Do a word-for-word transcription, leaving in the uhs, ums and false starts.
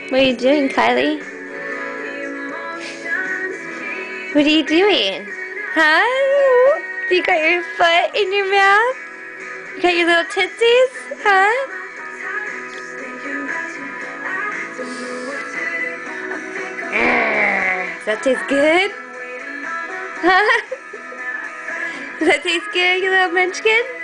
What are you doing, Kylie? What are you doing? Huh? You got your foot in your mouth? You got your little tootsies? Huh? Does that taste good? Huh? Does that taste good, you little munchkin?